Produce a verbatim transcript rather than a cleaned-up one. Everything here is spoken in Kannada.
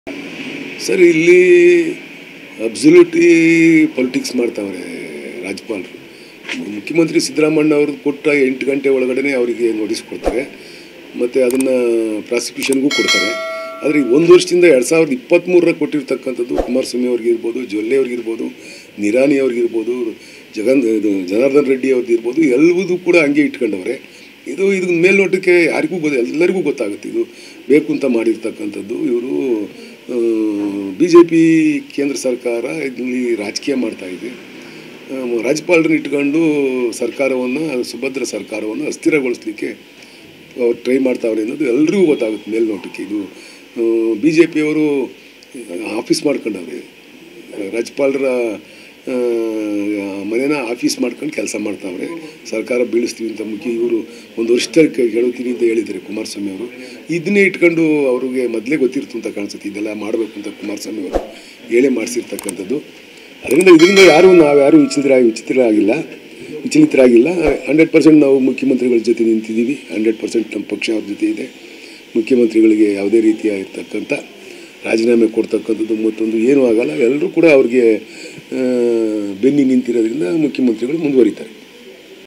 ಸರ್ ಇಲ್ಲಿ ಅಬ್ಸಲ್ಯೂಟ್ಲಿ ಪೊಲಿಟಿಕ್ಸ್ ಮಾಡ್ತಾವ್ರೆ ರಾಜ್ಯಪಾಲರು. ಮುಖ್ಯಮಂತ್ರಿ ಸಿದ್ದರಾಮಣ್ಣ ಅವ್ರದ್ದು ಕೊಟ್ಟ ಎಂಟು ಗಂಟೆ ಒಳಗಡೆ ಅವರಿಗೆ ನೋಟಿಸ್ ಕೊಡ್ತಾರೆ ಮತ್ತು ಅದನ್ನು ಪ್ರಾಸಿಕ್ಯೂಷನ್ಗೂ ಕೊಡ್ತಾರೆ. ಆದರೆ ಒಂದು ವರ್ಷದಿಂದ ಎರಡು ಸಾವಿರದ ಇಪ್ಪತ್ತ್ಮೂರರ ಕೊಟ್ಟಿರ್ತಕ್ಕಂಥದ್ದು ಕುಮಾರಸ್ವಾಮಿ ಅವ್ರಿಗಿರ್ಬೋದು, ಜೊಲ್ಲೆ ಅವ್ರಿಗಿರ್ಬೋದು, ನಿರಾನಿ ಅವ್ರಿಗಿರ್ಬೋದು, ಜಗನ್ ಇದು ಜನಾರ್ದನ್ ರೆಡ್ಡಿ ಅವ್ರದ್ದಿರ್ಬೋದು, ಎಲ್ಲವೂ ಕೂಡ ಹಂಗೆ ಇಟ್ಕೊಂಡವ್ರೆ. ಇದು ಇದನ್ನ ಮೇಲ್ನೋಟಕ್ಕೆ ಯಾರಿಗೂ ಗೊತ್ತ ಎಲ್ಲರಿಗೂ ಗೊತ್ತಾಗುತ್ತೆ ಇದು ಬೇಕು ಅಂತ ಮಾಡಿರ್ತಕ್ಕಂಥದ್ದು. ಇವರು ಬಿ ಜೆ ಪಿ ಕೇಂದ್ರ ಸರ್ಕಾರ ಇಲ್ಲಿ ರಾಜಕೀಯ ಮಾಡ್ತಾಯಿದೆ. ರಾಜ್ಯಪಾಲರನ್ನ ಇಟ್ಕೊಂಡು ಸರ್ಕಾರವನ್ನು ಸುಭದ್ರ ಸರ್ಕಾರವನ್ನು ಅಸ್ಥಿರಗೊಳಿಸಲಿಕ್ಕೆ ಅವ್ರು ಟ್ರೈ ಮಾಡ್ತಾವ್ರೆ ಅನ್ನೋದು ಎಲ್ರಿಗೂ ಗೊತ್ತಾಗುತ್ತೆ ಮೇಲ್ನೋಟಕ್ಕೆ. ಇದು ಬಿ ಜೆ ಪಿಯವರು ಆಫೀಸ್ ಮಾಡ್ಕೊಂಡವ್ರೆ, ರಾಜ್ಯಪಾಲರ ಮನೇನ ಆಫೀಸ್ ಮಾಡ್ಕೊಂಡು ಕೆಲಸ ಮಾಡ್ತಾವ್ರೆ. ಸರ್ಕಾರ ಬೀಳಿಸ್ತೀವಿ ಅಂತ ಮುಖ್ಯ ಇವರು ಒಂದು ವರ್ಷದಲ್ಲಿ ಕೇಳ್ತೀನಿ ಅಂತ ಹೇಳಿದ್ದಾರೆ ಕುಮಾರಸ್ವಾಮಿ ಅವರು. ಇದನ್ನೇ ಇಟ್ಕೊಂಡು ಅವ್ರಿಗೆ ಮೊದಲೇ ಗೊತ್ತಿರ್ತು ಅಂತ ಕಾಣಿಸುತ್ತೆ ಇದೆಲ್ಲ ಮಾಡಬೇಕು ಅಂತ ಕುಮಾರಸ್ವಾಮಿ ಅವರು ಹೇಳೇ ಮಾಡಿಸಿರ್ತಕ್ಕಂಥದ್ದು. ಅದರಿಂದ ಇದರಿಂದ ಯಾರೂ ನಾವು ಯಾರೂ ವಿಚಿತ್ರ ವಿಚಿತ್ರರಾಗಿಲ್ಲ ವಿಚಲಿತರಾಗಿಲ್ಲ ಹಂಡ್ರೆಡ್ ಪರ್ಸೆಂಟ್ ನಾವು ಮುಖ್ಯಮಂತ್ರಿಗಳ ಜೊತೆ ನಿಂತಿದ್ದೀವಿ. ಹಂಡ್ರೆಡ್ ಪರ್ಸೆಂಟ್ ನಮ್ಮ ಪಕ್ಷ ಅವ್ರ ಜೊತೆ ಇದೆ. ಮುಖ್ಯಮಂತ್ರಿಗಳಿಗೆ ಯಾವುದೇ ರೀತಿಯಾಗಿರ್ತಕ್ಕಂಥ ರಾಜೀನಾಮೆ ಕೊಡ್ತಕ್ಕಂಥದ್ದು ಮತ್ತೊಂದು ಏನೂ ಆಗಲ್ಲ. ಎಲ್ಲರೂ ಕೂಡ ಅವ್ರಿಗೆ ಬೆನ್ನಿ ನಿಂತಿರೋದ್ರಿಂದ ಮುಖ್ಯಮಂತ್ರಿಗಳು ಮುಂದುವರಿತಾರೆ.